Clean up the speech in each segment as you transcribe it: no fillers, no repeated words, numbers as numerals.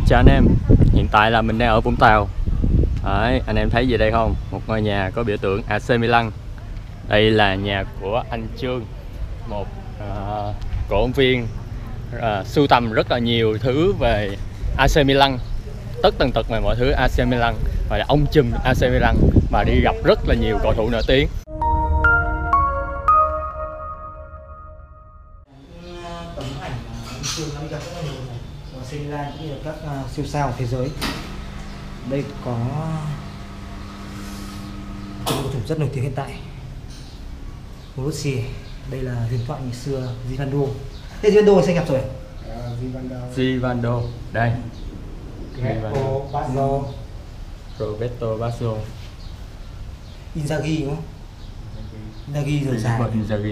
Chào anh em, hiện tại là mình đang ở Vũng Tàu. Đấy, anh em thấy gì đây không? Một ngôi nhà có biểu tượng AC Milan. Đây là nhà của anh Trương, một cổ động viên sưu tầm rất là nhiều thứ về AC Milan, tất tần tật về mọi thứ AC Milan, và là ông trùm AC Milan mà đi gặp rất là nhiều cầu thủ nổi tiếng. Tấm ảnh anh Trương đã đi gặp rất là nhiều AC Milan cũng như là các siêu sao của thế giới. Đây có một cầu thủ rất nổi tiếng hiện tại, Borussia. Đây là huyền thoại ngày xưa Zivando. Thế Zivando thì anh gặp rồi. Zivando đây. Roberto Baggio. Inzaghi đúng không? Inzaghi giờ già.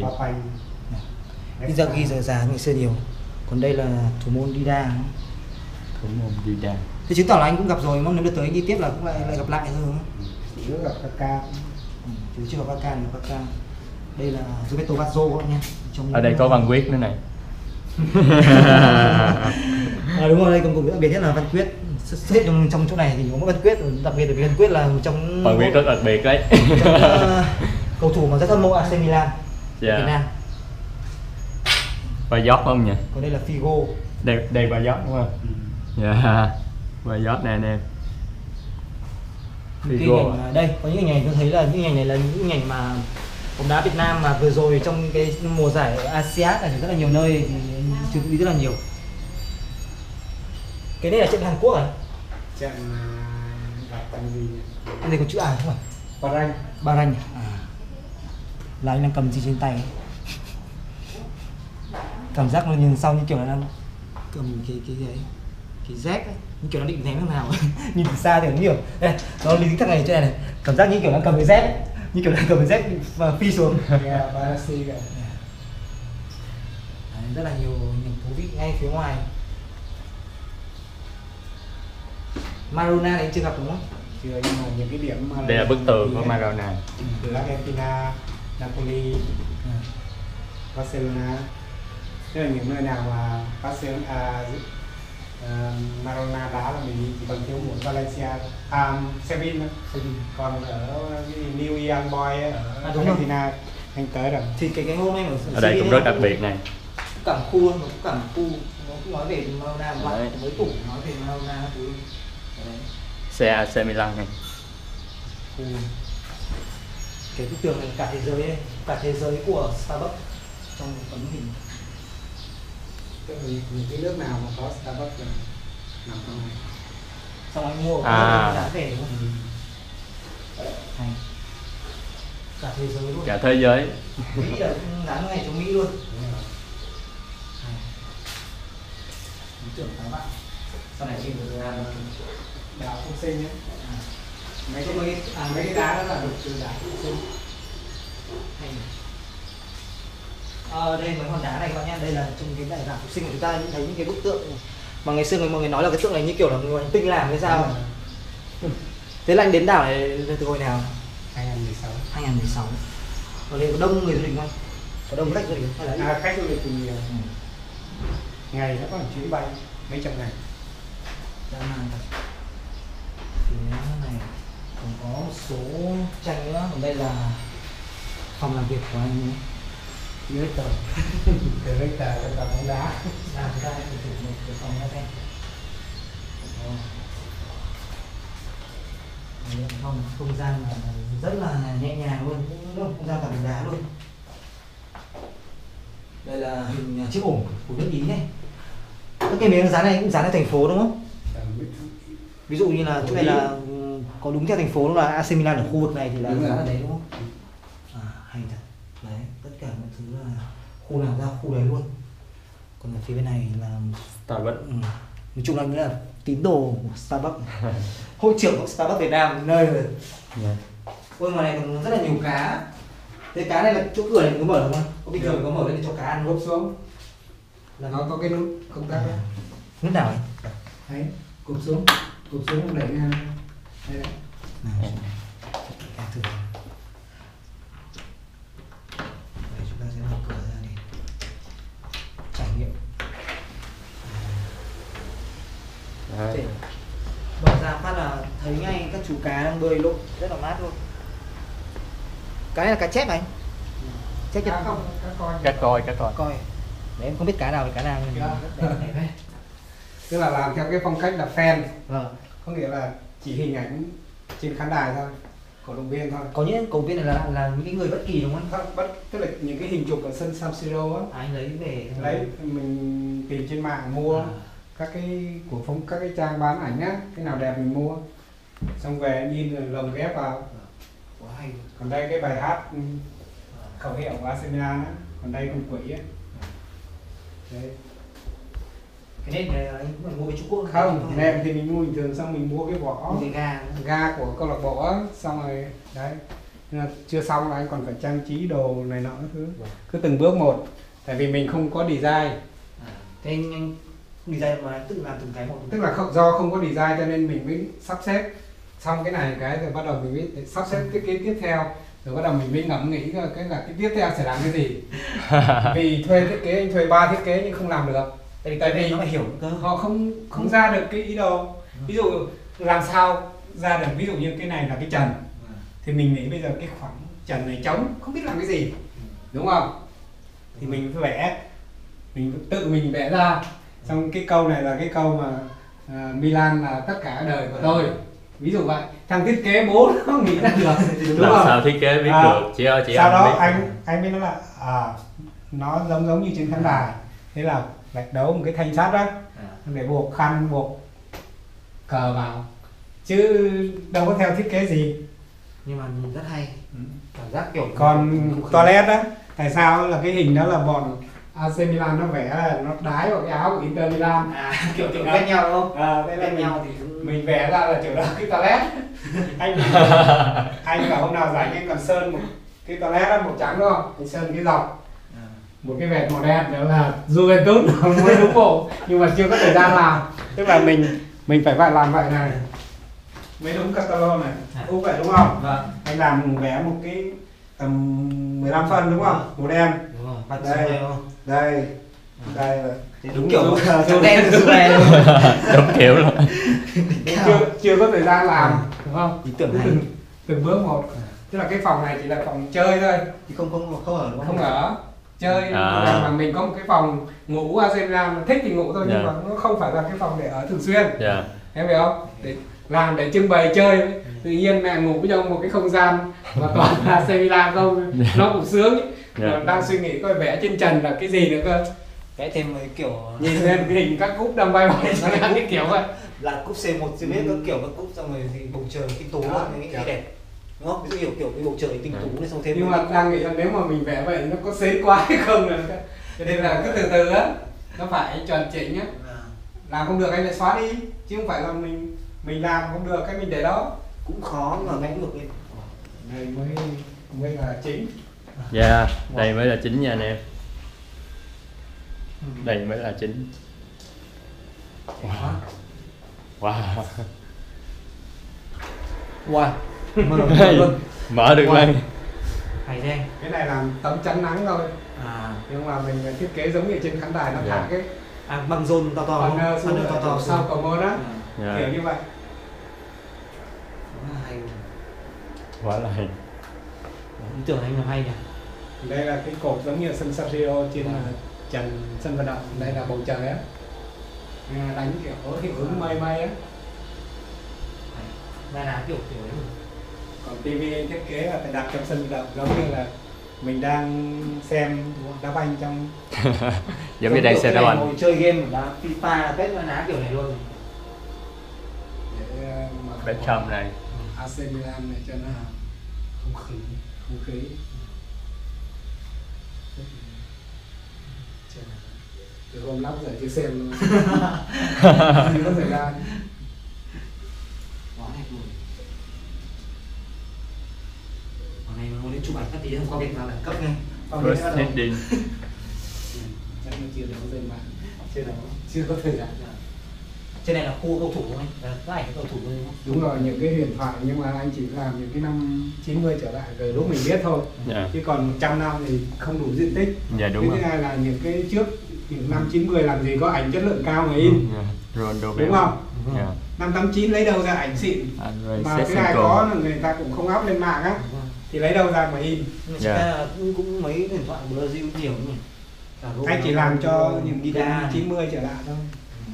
Inzaghi giờ già ngày xưa nhiều. Còn đây là thủ môn Dida. Thủ môn Dida. Thế chứng tỏ là anh cũng gặp rồi, mong nếu được tới anh đi tiếp là cũng lại gặp lại thôi đúng không? Chứ gặp Kaka. Chứ chưa gặp Kaka. Đây là Roberto Baggio các bạn nha. Ở đây có Văn Quyết nữa này. Đúng rồi, đây cùng đặc biệt nhất là Văn Quyết. Xếp trong chỗ này thì có Văn Quyết, đặc biệt là Văn Quyết là một trong Văn Quyết rất đặc biệt đấy. Cầu thủ mà rất hâm mộ AC Milan Việt Nam. Bayot không nhỉ? Còn đây là Figo. Đây Bayot đúng không? Dạ. Bayot nè anh em. Figo. Đây có những hình ảnh tôi thấy là những hình ảnh này là những hình ảnh mà bóng đá Việt Nam mà vừa rồi trong cái mùa giải ASEAN này rất là nhiều nơi thì chú ý rất là nhiều. Cái này là trận Hàn Quốc à? Trận gặp thằng gì? Cái này có chữ A không phải? Bahrain. Là anh đang cầm gì trên tay ấy? Cảm giác nó nhìn sau như kiểu là đang cầm cái ấy, cái dép ấy, như kiểu nó định ném thằng nào ấy. Nhìn từ xa thì nó nhiều. Đây, nó lý thằng này trên này, cảm giác như kiểu đang cầm cái dép ấy. Như kiểu là cầm cái dép và phi xuống. Rất là nhiều những thú vị ngay phía ngoài. Maradona này chưa gặp đúng không? Chưa, nhưng mà những cái điểm mà đây là bức tường của Maradona. Từ Argentina, Napoli, Barcelona. Tức là những nơi nào mà Barcelona, Maradona đá là mình chỉ còn thiếu một Valencia, Sevilla. Còn ở New Ian Boy ở Argentina anh tới rồi. Thì cái hôm nay ở đây cũng rất đặc biệt này. Cảng khu luôn, nó cũng nói về Maradona, bạn mới tủ nói về Maradona thứ. Xe AC Milan này. Cái bức tường này cả thế giới của Starbucks trong tấm hình. Những cái nước nào mà có Starbucks là nằm trong này. Xong anh mua giá về đúng không? Cả thế giới luôn. Cả thế giới. Mỹ là dán ngay trong Mỹ luôn. Ý tưởng các bạn. Sau này mình được làm đảo Phục Sinh ấy. Mấy cái đá đó là được từ đảo Phục Sinh. Đây mấy hòn đá này các bạn nhé, đây là trong cái đảo Phục Sinh của chúng ta thấy những cái bức tượng mà ngày xưa mọi người nói là cái tượng này như kiểu là người hành tinh làm hay sao. Thế là anh đến đảo này từ hồi nào? 2016. Ở đây có đông người du lịch không? Có đông khách du lịch hay là khách du lịch thì nhiều. Ngày nó có một chuyến bay mấy trăm ngày. Phía này còn có một số tranh nữa, còn đây là phòng làm việc của anh ấy. Director bóng đá. Chúng ta hãy thử một cái phòng ra xem. Không gian rất là nhẹ nhàng luôn, cũng không gian cả bóng đá luôn. Đây là hình chiếc ủng của nước Ý này. Cái miếng dán này cũng dán ở thành phố đúng không? Ví dụ như là chỗ này là có đúng theo thành phố, là AC Milan ở khu vực này thì là dán ở đấy đúng không? Hay thật. Đấy, tất cả mọi thứ là khu nào ra khu đấy luôn. Còn ở phía bên này là Starbucks. Nói chung là nghĩa là tín đồ của Starbucks. Hội trưởng của Starbucks Việt Nam nơi rồi. Ôi ngoài này còn rất là nhiều cá. Thế cá này là chỗ cửa này có mở không? Có bình thường có mở lên để cho cá ăn gấp xuống. Là nó có cái nút công tắc đấy. Nút nào ấy? Đấy, cụp xuống không đẩy ngang. Đây đấy. Thử. Đây chúng ta sẽ mở cửa ra để trải nghiệm. Đấy. Trẻ. Mở ra phát là thấy ngay các chú cá đang bơi lội rất là mát luôn. Cái này là cá chép anh. Chép Cá chép không, cá coi. Cá coi. coi. Đấy em không biết cá nào thì cá nào nhưng Dạ. rất đẹp đấy. Tức là làm theo cái phong cách là fan, Vâng. có nghĩa là chỉ hình ảnh trên khán đài thôi, cổ động viên thôi. Có những cổ động viên này là những cái người bất kỳ đúng không anh? Không, tức là những cái hình chụp ở sân San Siro á, Anh lấy về lấy mình tìm trên mạng mua các cái của các cái trang bán ảnh á, cái nào đẹp mình mua, xong về em in rồi lồng ghép vào. Quá hay. Còn đây cái bài hát khẩu hiệu của AC Milan á, còn đây con quỷ á. Đấy. Cái nệm này là anh cũng phải mua với Trung Quốc Không, nệm thì mình mua bình thường, xong mình mua cái vỏ cái ga của câu lạc bộ á, xong rồi đấy. Nhưng mà chưa xong là anh còn phải trang trí đồ này nọ các thứ, cứ từng bước một. Tại vì mình không có design. Thế anh design mà anh tự làm từng cái một. Tức là do không có design cho nên mình mới sắp xếp xong cái này cái rồi bắt đầu mình mới sắp xếp thiết kế tiếp theo, rồi bắt đầu mình mới ngẫm nghĩ cái là cái tiếp theo sẽ làm cái gì. Vì thuê thiết kế, anh thuê 3 thiết kế nhưng không làm được. Tại vì nó phải hiểu cơ. họ không ra được cái ý đồ. Ví dụ làm sao ra được, ví dụ như cái này là cái trần thì mình nghĩ bây giờ cái khoảng trần này trống không biết làm cái gì, đúng không? Thì mình phải vẽ, mình tự mình vẽ ra. Xong cái câu này là cái câu mà Milan là tất cả đời của tôi, ví dụ vậy. Thằng thiết kế bố nó nghĩ ra được, đúng Làm không? sao thiết kế biết được, chị ơi chị sau đó biết. anh biết nó là nó giống như trên khán đài, thế là vạch đấu một cái thanh sắt đó để buộc khăn, buộc cờ vào, chứ đâu có theo thiết kế gì. Nhưng mà nhìn rất hay, cảm giác kiểu. Còn toilet á, tại sao là cái hình đó là bọn AC Milan nó vẽ là nó đái vào cái áo của Inter Milan, kiểu ghét nhau đúng không? thế là Ghét nhau thì mình vẽ ra là chỗ đó cái toilet. anh bảo hôm nào rảnh anh còn sơn một cái toilet đó màu trắng đúng không, anh sơn cái dọc một cái vẹt màu đen, đó là Juventus mới đúng bộ, nhưng mà chưa có thời gian làm. Tức là mình phải làm vậy này mới đúng catalog này, đúng vậy đúng không? Vâng. Anh làm vẽ một cái tầm 15 phân đúng không, màu đen. Đúng rồi, bắt Đây. đây không? Đây là Đúng kiểu màu đen từ về luôn. Đúng kiểu luôn. chưa có thời gian làm, đúng không? Ý tưởng hay. Từng bước một. Tức là cái phòng này chỉ là phòng chơi thôi, Thì không ở đúng không? không ở chơi. Mà mình có một cái phòng ngủ AC Milan, thích thì ngủ thôi, nhưng mà nó không phải là cái phòng để ở thường xuyên. Em hiểu không? Để làm để trưng bày chơi. Tự nhiên mẹ ngủ trong một cái không gian mà toàn là AC Milan không, nó cũng sướng. Đang suy nghĩ coi vẽ trên trần là cái gì nữa cơ. Vẽ thêm mấy kiểu Nhìn lên cái hình các cúp đang bay bay cái kiểu vậy. là cúp C1 chưa biết các kiểu các cúp, xong rồi thì bầu trời tinh tú là cái đẹp, đúng không? Ví dụ kiểu cái bầu trời tinh tú này, xong thêm. Nhưng mà đang nghĩ là nếu mà mình vẽ vậy nó có xến quá hay không nữa. Cho nên là cứ từ từ á, nó phải chuẩn chỉnh á. Làm không được anh lại xóa đi, chứ không phải là mình làm không được cái mình để đó. Cũng khó mà ngay ngược lên. Đây mới là chính. Dạ, đây mới là chính nha anh em. Đây mới là chính. Wow. Wow. Mở được lên. Hay thế. Cái này làm tấm chắn nắng thôi. Nhưng mà mình thiết kế giống như trên khán đài nó thẳng cái băng rôn to to, to sau cầu môn á, kiểu như vậy. Quá là hay. Ý tưởng anh làm hay nhỉ. Đây là cái cột giống như sân San Siro trên trần sân vận động. Đây là bầu trời á, đánh kiểu hiệu ứng mây á. Là kiểu đấy. Còn TV thiết kế là phải đặt trong sân vận động, giống như là mình đang xem đá banh trong giống như đang xem đá banh. Ngồi chơi game đá FIFA là kết ná kiểu này luôn. Để Beckham này. AC Milan này cho nó không khí. Từ hôm lắp giờ chưa xem luôn. Chưa có thời gian. Quá đẹp luôn. Hôm nay muốn đến chụp ảnh các tí không có việc nào đẳng cấp ngay. First heading. Chắc nó chưa đấu lên mạng. Chưa có thời gian. Trên này là khu cầu thủ thôi, có ảnh cầu thủ thôi đúng không? Đúng rồi, những cái huyền thoại, nhưng mà anh chỉ làm những cái năm 90 trở lại rồi lúc mình biết thôi. Chứ còn 100 năm thì không đủ diện tích. Dạ đúng rồi. Thứ hai là những cái trước những năm 90 làm gì có ảnh chất lượng cao mà in. Ronaldo đúng không? Yeah. Năm 89 lấy đâu ra ảnh xịn Andrei mà thứ hai Shevchenko. có là người ta cũng không up lên mạng á, thì lấy đâu ra mà in. Nhưng mà yeah. cũng mấy điện thoại Brazil nhiều nhỉ. Anh chỉ làm cho những guitar 90 trở lại thôi.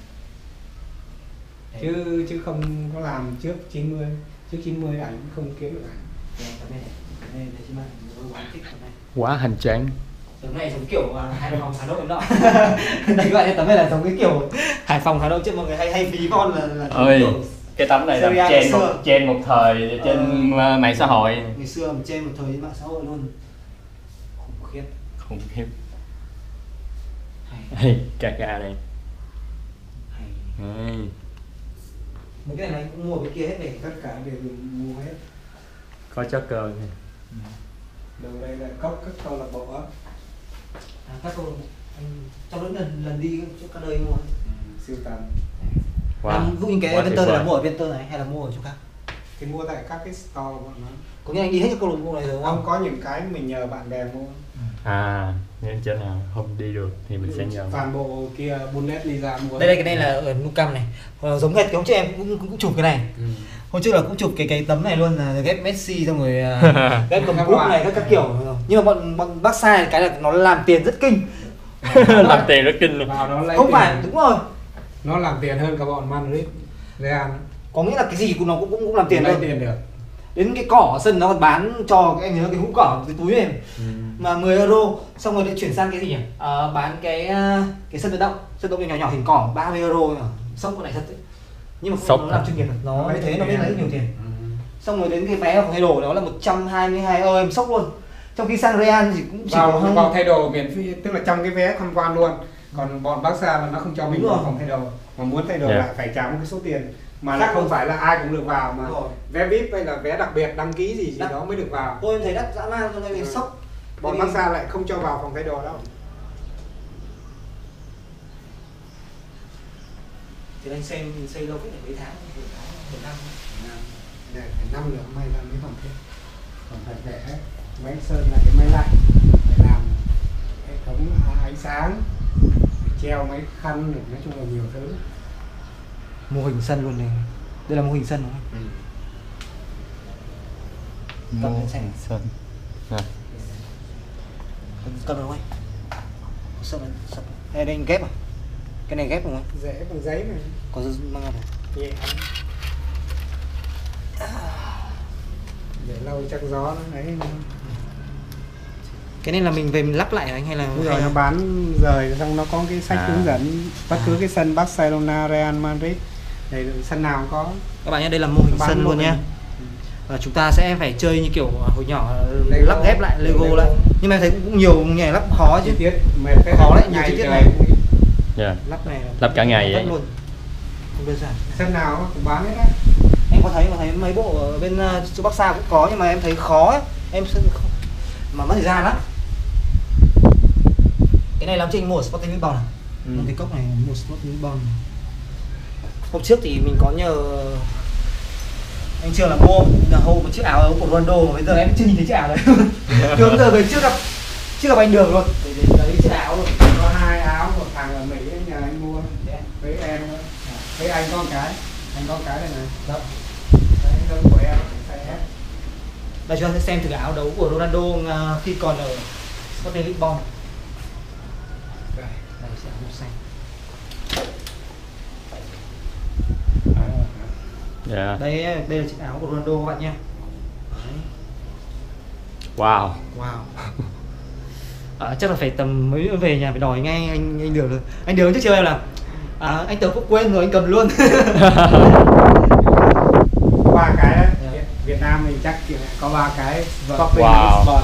Chứ không có làm trước 90, trước 90 ảnh không kiếm được ảnh. Quá hành tráng. Tấm này giống kiểu Hải Phòng Hà Nội đó. Đây gọi tấm này là giống cái kiểu Hải Phòng Hà Nội chứ mọi người hay ví von là ơi kiểu cái tấm này là trên một thời trên mạng xã hội. Ngày xưa trên một thời trên mạng xã hội luôn. Khủng khiếp. Hey, Kaka đây. Hey. Mấy cái này anh cũng mua cái kia hết này, Tất cả đều mua hết. Có chất cơ này. Đầu đây là cốc các câu lạc bộ á. Các cô trong những lần đi chỗ các nơi mua. Siêu tầm. Wow. Ví dụ như cái Venter là mua ở Venter này hay là mua ở chỗ khác? Thì mua tại các cái store bọn nó. Có nghĩa anh đi hết các câu lạc bộ này rồi đúng không? Không, có những cái mình nhờ bạn bè mua. À, nên chỗ nào không đi được thì mình sẽ nhờ. Toàn bộ kia Bundesliga mua. Đây cái này là ở Nou Camp này. Giống hệt cái hôm trước em cũng chụp cái này. Hôm trước là cũng chụp cái tấm này luôn là ghép Messi xong rồi ghép cầm cúp này các kiểu. Nhưng mà bọn Barca cái là nó làm tiền rất kinh. Làm tiền rất kinh luôn. Không phải, đúng rồi. Nó làm tiền hơn cả bọn Madrid, Real. Có nghĩa là cái gì nó cũng làm tiền lấy luôn. tiền được. Đến cái cỏ ở sân nó còn bán cho em nhớ cái hũ cỏ cái túi này mà 10 euro, xong rồi lại chuyển sang cái gì nhỉ? Bán cái sân vận động nhỏ nhỏ hình cỏ 30 euro mà sốc con này thật đấy. Nhưng mà nó làm chuyên nghiệp, nó như thế nó biết lấy nhiều tiền. Xong rồi đến cái vé phòng thay đồ đó là 122 euro, em sốc luôn. Trong khi sang Real thì cũng chỉ vào thay đồ miễn phí, tức là trong cái vé tham quan luôn. Còn bọn Barca là nó không cho mình vào phòng thay đồ, mà muốn thay đồ lại phải trả một cái số tiền mà là không phải là ai cũng được vào, mà vé VIP hay là vé đặc biệt đăng ký gì đó mới được vào. Tôi thấy đắt dã man cho nên mình sốc. Bọn Barca lại không cho vào phòng thay đồ đâu. Thì anh xây lâu cái này mấy tháng, một năm. Để phải năm nữa may ra mới hoàn thiện. Còn phải vẽ máy sơn là cái máy lạnh, phải làm hệ thống ánh sáng, treo mấy khăn, nói chung là nhiều thứ. Mô hình sân luôn này. Đây là mô hình sân đúng không? Mô hình sân. Cầm được không anh? Sân hay đây anh ghép à? Cái này ghép đúng không? Dễ bằng giấy này. Có mang ra Nhẹ. Để lâu chắc gió nó ấy. Cái này là mình về mình lắp lại anh hay là rồi nó bán rời xong nó có cái sách hướng dẫn bất cứ cái sân Barcelona, Real Madrid đây sân nào cũng có. Các bạn nhé, đây là mô hình sân luôn nhá. Và chúng ta sẽ phải chơi như kiểu hồi nhỏ lắp ghép lại Lego lại. Nhưng mà em thấy cũng nhiều nghề lắp khó chứ. Khó đấy, nhiều chi tiết này. Lắp này lắp cả ngày vậy luôn. Không đơn giản. Sân nào cũng bán hết á. Em có thấy mấy bộ ở bên chỗ Bắc Sa cũng có nhưng mà em thấy khó ấy. Em mà mất thời gian lắm. Cái này làm trên mua ở Sporting Lisbon à? Cái cốc này mua Sporting Lisbon. Hôm trước thì mình có nhờ anh Trường là mua hộ một chiếc áo của Ronaldo mà bây giờ em chưa nhìn thấy chiếc áo đấy. Từ giờ về chưa gặp anh Đường luôn. Để lấy chiếc áo luôn. Có 2 áo, một thằng ở Mỹ nhờ anh mua với em nữa. Với anh con cái. Anh con cái đây này. Đó. Đấy, giống của em. Đây chúng ta sẽ xem thử áo đấu của Ronaldo khi còn ở Sporting Lisbon. Đây sẽ áo màu xanh. Đây là chiếc áo của Ronaldo các bạn nhé. Wow. Chắc là phải tầm mấy về nhà phải đòi ngay anh Đường rồi. Anh Đường trước chiều em là anh Tớ cũng quên rồi anh cầm luôn. 3 cái đấy. Việt Nam mình chắc có 3 cái. Wow.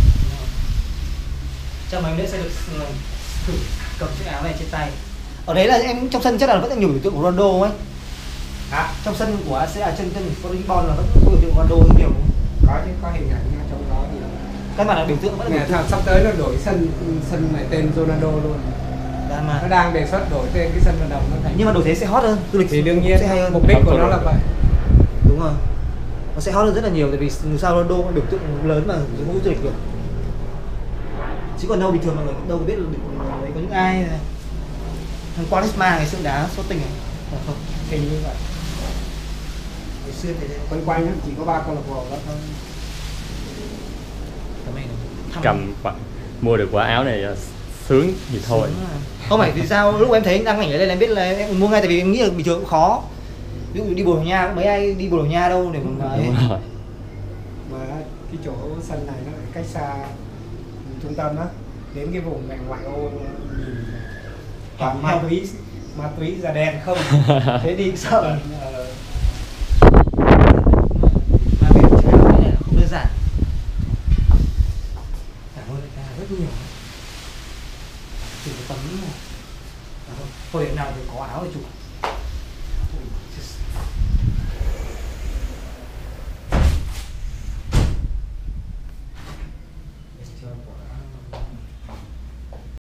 Chắc mấy em sẽ được thử cầm chiếc áo này trên tay. Ở đấy là em trong sân chắc là vẫn là nhiều biểu tượng của Ronaldo ấy. Trong sân của ASEA trên Sporting Lisbon là vẫn có biểu tượng Ronaldo nhiều đúng không? Có chứ, có hình ảnh trong đó thì cái mà là biểu tượng vẫn là biểu tượng. Sắp tới nó đổi sân này tên Ronaldo luôn. Nó đang đề xuất đổi tên cái sân vận động nó thành. Nhưng mà đổi thế sẽ hot hơn, du lịch thì đương nhiên sẽ hay hơn. Mục đích của nó là vậy. Đúng rồi. Nó sẽ hot hơn rất là nhiều tại vì dù sao Ronaldo có biểu tượng lớn mà cũng du lịch được. Chứ còn đâu bình thường mọi người đâu biết là đấy có những ai. Thằng Quaresma ngày xưa đá Sporting này. Không, hình như vậy. ngày xưa thì Quanh quanh á, chỉ có 3 câu lạc bộ đó thôi. tầm này Cầm mua được quả áo này sướng gì thôi. Không phải vì sao lúc em thấy anh đăng ảnh ở đây là em biết là em mua ngay, tại vì em nghĩ là bình thường cũng khó. Ví dụ đi Bồ Đào Nha, mấy ai đi Bồ Đào Nha đâu để mà ấy. Đúng rồi. Mà cái chỗ sân này nó cách xa trung tâm á, đến cái vùng ngoại ô nhìn toàn ma túy da đen không. Thế đi sợ. Mà việc trái áo này là không đơn giản. Cảm ơn anh ta rất nhiều. Chỉ một tấm nữa. Thôi điểm nào thì có áo để chụp.